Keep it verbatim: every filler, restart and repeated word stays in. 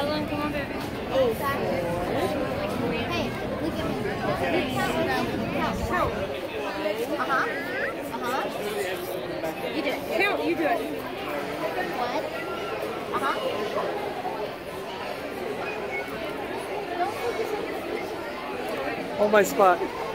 Ellen, come on, baby. Eight. Hey, look at me. Count. Uh-huh. Uh-huh. You do it. Count, you do it. What? Uh-huh. Hold my spot.